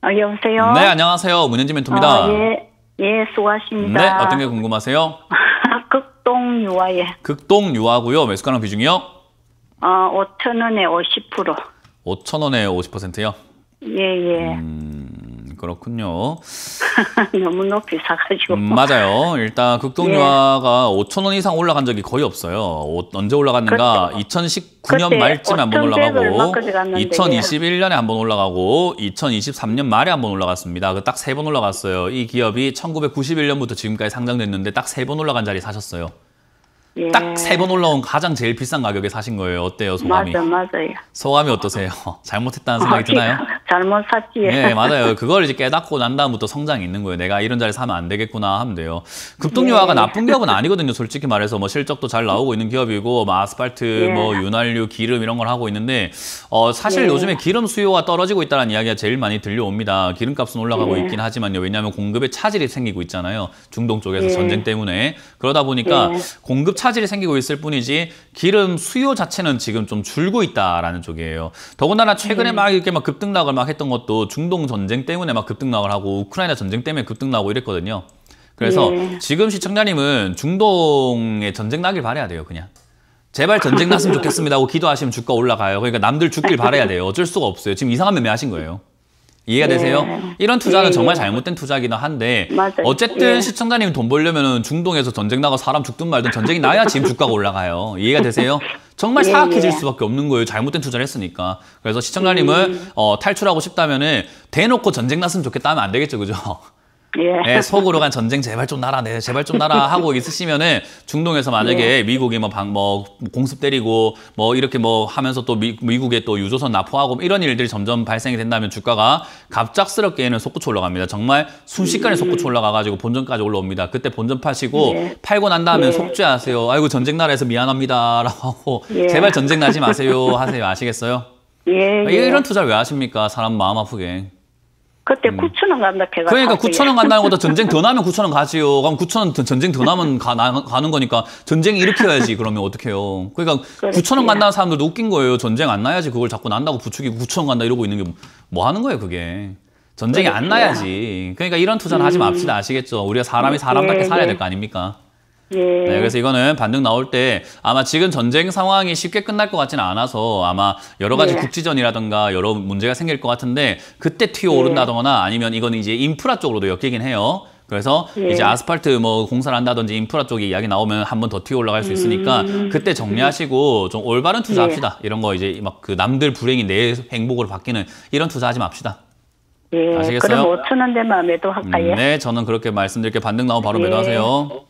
여보세요? 네, 안녕하세요. 문현지 멘토입니다. 예, 수고하십니다. 네, 어떤 게 궁금하세요? 극동 유아에. 극동 유아고요. 매수가랑 비중이요? 5,000원에 50%. 5,000원에 50%요? 예. 그렇군요. 너무 높이 사가지고. 맞아요. 일단 극동 유아가 5,000원 이상 올라간 적이 거의 없어요. 언제 올라갔는가? 2019년 말쯤에 한번 올라가고, 2021년에 한번 올라가고, 2023년 말에 한번 올라갔습니다. 그 딱 3번 올라갔어요. 이 기업이 1991년부터 지금까지 상장됐는데 딱 3번 올라간 자리 사셨어요. 예. 딱 3번 올라온 가장 제일 비싼 가격에 사신 거예요. 어때요, 소감이? 맞아요. 소감이 어떠세요? 잘못했다는 생각이 드나요? 잘못 샀지. 네, 맞아요. 그걸 이제 깨닫고 난 다음부터 성장이 있는 거예요. 내가 이런 자리 사면 안 되겠구나 하면 돼요. 급등유아가 나쁜 기업은 아니거든요. 솔직히 말해서 뭐 실적도 잘 나오고 있는 기업이고, 뭐 아스팔트, 뭐 윤활유, 기름 이런 걸 하고 있는데, 사실 요즘에 기름 수요가 떨어지고 있다는 이야기가 제일 많이 들려옵니다. 기름값은 올라가고 있긴 하지만요. 왜냐하면 공급에 차질이 생기고 있잖아요. 중동 쪽에서 전쟁 때문에. 그러다 보니까 공급 차질이 생기고 있을 뿐이지 기름 수요 자체는 지금 좀 줄고 있다라는 쪽이에요. 더군다나 최근에 막 이렇게 막 급등락을 막 했던 것도 중동 전쟁 때문에 막 급등락을 하고 우크라이나 전쟁 때문에 급등나고 이랬거든요. 그래서 지금 시청자님은 중동에 전쟁 나길 바라야 돼요, 그냥. 제발 전쟁 났으면 좋겠습니다 하고 기도하시면 주가 올라가요. 그러니까 남들 죽길 바라야 돼요. 어쩔 수가 없어요. 지금 이상한 매매하신 거예요. 이해가 되세요? 이런 투자는 정말 잘못된 투자이긴 한데 어쨌든 시청자님 돈 벌려면 중동에서 전쟁 나고 사람 죽든 말든 전쟁이 나야 지금 주가가 올라가요. 이해가 되세요? 정말 사악해질 수밖에 없는 거예요. 잘못된 투자를 했으니까. 그래서 시청자님은 탈출하고 싶다면은 대놓고 전쟁 났으면 좋겠다 하면 안 되겠죠, 그죠? 네, 속으로 간 전쟁 제발 좀 나라, 제발 좀 나라 하고 있으시면은 중동에서 만약에 미국이 뭐 공습 때리고 뭐 이렇게 뭐 하면서 또 미국에 또 유조선 납포하고 이런 일들이 점점 발생이 된다면 주가가 갑작스럽게는 솟구쳐 올라갑니다. 정말 순식간에 솟구쳐 올라가가지고 본전까지 올라옵니다. 그때 본전 파시고 팔고 난 다음에 속죄하세요. 아이고 전쟁 나라에서 미안합니다라고 하고 제발 전쟁 나지 마세요 하세요. 아시겠어요? 이런 투자를 왜 하십니까? 사람 마음 아프게. 그때 9,000원 간다 해가. 그러니까 9,000원 간다는 것보다 전쟁 더 나면 9,000원 가지요. 그럼 9,000원 전쟁 더 나면 가는 거니까 전쟁이 일으켜야지. 그러면 어떡해요. 그러니까 9,000원 간다는 사람들도 웃긴 거예요. 전쟁 안 나야지 그걸 자꾸 난다고 부추기고 9,000원 간다 이러고 있는 게 뭐 하는 거예요, 그게. 전쟁이 안 나야지. 그러니까 이런 투자는 하지 맙시다. 아시겠죠? 우리가 사람이 사람답게 살아야 될 거 아닙니까? 네, 그래서 이거는 반등 나올 때 아마 지금 전쟁 상황이 쉽게 끝날 것 같지는 않아서 아마 여러 가지 국지전이라든가 여러 문제가 생길 것 같은데 그때 튀어오른다거나 아니면 이거는 이제 인프라 쪽으로도 엮이긴 해요. 그래서 이제 아스팔트 뭐 공사를 한다든지 인프라 쪽에 이야기 나오면 한 번 더 튀어 올라갈 수 있으니까 그때 정리하시고 좀 올바른 투자합시다. 이런 거 이제 막 그 남들 불행이 내 행복으로 바뀌는 이런 투자하지 맙시다. 아시겠어요? 그럼 5,000원대만 매도할까요? 네, 저는 그렇게 말씀드릴게요. 반등 나오면 바로 매도하세요.